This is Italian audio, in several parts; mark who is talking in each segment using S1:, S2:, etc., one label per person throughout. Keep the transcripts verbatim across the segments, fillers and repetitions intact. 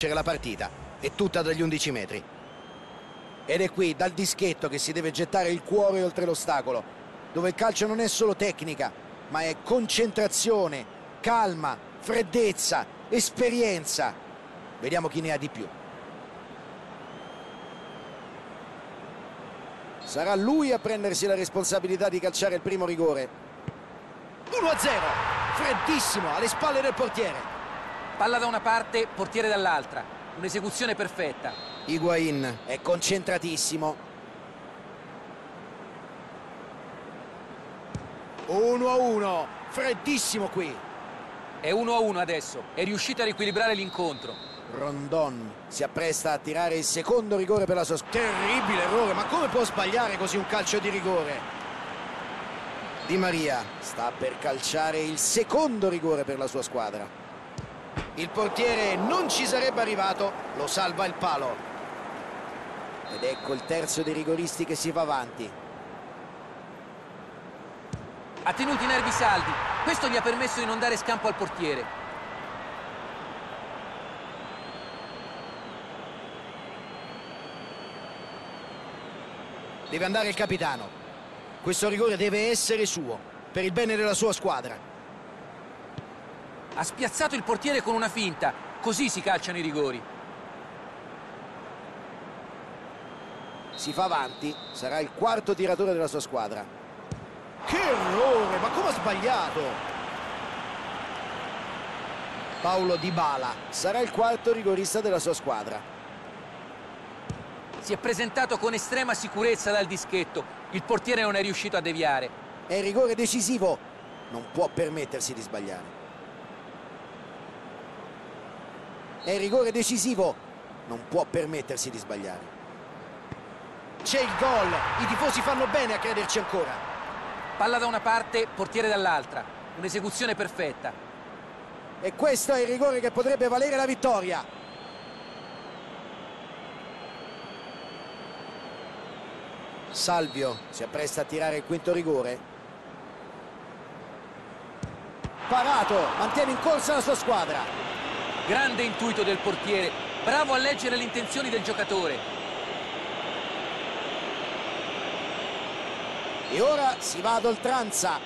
S1: la partita è tutta dagli undici metri. Ed è qui, dal dischetto, che si deve gettare il cuore oltre l'ostacolo, dove il calcio non è solo tecnica, ma è concentrazione, calma, freddezza, esperienza. Vediamo chi ne ha di più. Sarà lui a prendersi la responsabilità di calciare il primo rigore. uno a zero, freddissimo, alle spalle del portiere.
S2: Palla da una parte, portiere dall'altra. Un'esecuzione perfetta.
S1: Higuain è concentratissimo. uno a uno, freddissimo qui.
S2: È uno a uno adesso. È riuscito a riequilibrare l'incontro.
S1: Rondon si appresta a tirare il secondo rigore per la sua squadra. Terribile errore, ma come può sbagliare così un calcio di rigore? Di Maria sta per calciare il secondo rigore per la sua squadra. Il portiere non ci sarebbe arrivato, lo salva il palo. Ed ecco il terzo dei rigoristi che si va avanti.
S2: Ha tenuto i nervi saldi. Questo gli ha permesso di non dare scampo al portiere.
S1: Deve andare il capitano. Questo rigore deve essere suo, per il bene della sua squadra.
S2: Ha spiazzato il portiere con una finta. Così si calciano i rigori.
S1: Si fa avanti, sarà il quarto tiratore della sua squadra. Che errore, ma come ha sbagliato? Paulo Dybala sarà il quarto rigorista della sua squadra.
S2: Si è presentato con estrema sicurezza dal dischetto. Il portiere non è riuscito a deviare.
S1: È il rigore decisivo, non può permettersi di sbagliare. È il rigore decisivo, non può permettersi di sbagliare. C'è il gol, i tifosi fanno bene a crederci ancora.
S2: Palla da una parte, portiere dall'altra. Un'esecuzione perfetta.
S1: E questo è il rigore che potrebbe valere la vittoria. Salvio si appresta a tirare il quinto rigore. Parato, mantiene in corsa la sua squadra.
S2: Grande intuito del portiere, bravo a leggere le intenzioni del giocatore.
S1: E ora si va ad oltranza.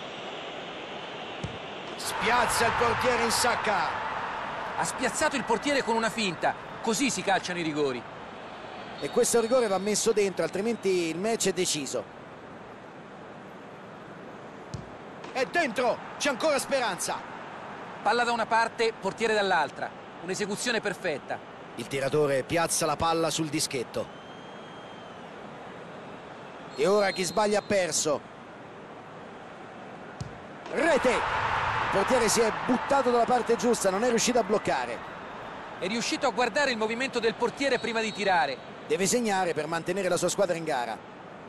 S1: Spiazza il portiere in sacca.
S2: Ha spiazzato il portiere con una finta. Così si calciano i rigori.
S1: E questo rigore va messo dentro, altrimenti il match è deciso. È dentro, c'è ancora speranza.
S2: Palla da una parte, portiere dall'altra. Un'esecuzione perfetta.
S1: Il tiratore piazza la palla sul dischetto. E ora chi sbaglia ha perso. Rete! Il portiere si è buttato dalla parte giusta, non è riuscito a bloccare.
S2: È riuscito a guardare il movimento del portiere prima di tirare.
S1: Deve segnare per mantenere la sua squadra in gara.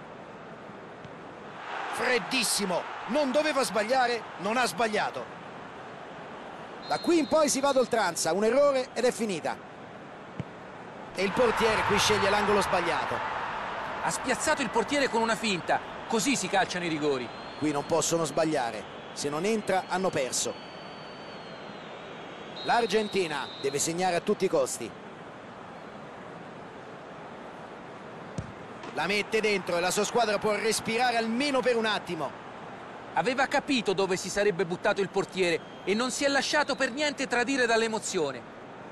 S1: Freddissimo, non doveva sbagliare, non ha sbagliato. Da qui in poi si va ad oltranza, un errore ed è finita. E il portiere qui sceglie l'angolo sbagliato.
S2: Ha spiazzato il portiere con una finta. Così si calciano i rigori.
S1: Qui non possono sbagliare. Se non entra, hanno perso. L'Argentina deve segnare a tutti i costi. La mette dentro e la sua squadra può respirare almeno per un attimo.
S2: Aveva capito dove si sarebbe buttato il portiere e non si è lasciato per niente tradire dall'emozione.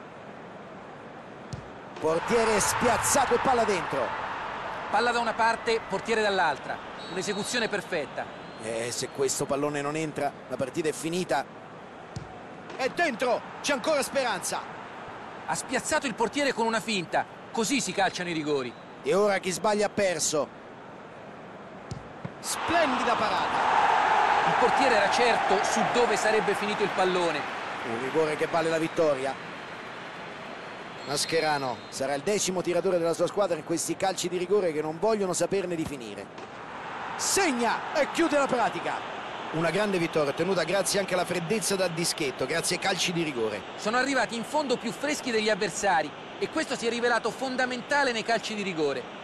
S1: Portiere spiazzato e palla dentro.
S2: Palla da una parte, portiere dall'altra. Un'esecuzione perfetta.
S1: E se questo pallone non entra, la partita è finita. È dentro, c'è ancora speranza.
S2: Ha spiazzato il portiere con una finta. Così si calciano i rigori.
S1: E ora chi sbaglia ha perso. Splendida parata.
S2: Il portiere era certo su dove sarebbe finito il pallone.
S1: Un rigore che vale la vittoria. Mascherano sarà il decimo tiratore della sua squadra in questi calci di rigore che non vogliono saperne di finire. Segna e chiude la pratica. Una grande vittoria ottenuta grazie anche alla freddezza dal dischetto, grazie ai calci di rigore.
S2: Sono arrivati in fondo più freschi degli avversari e questo si è rivelato fondamentale nei calci di rigore.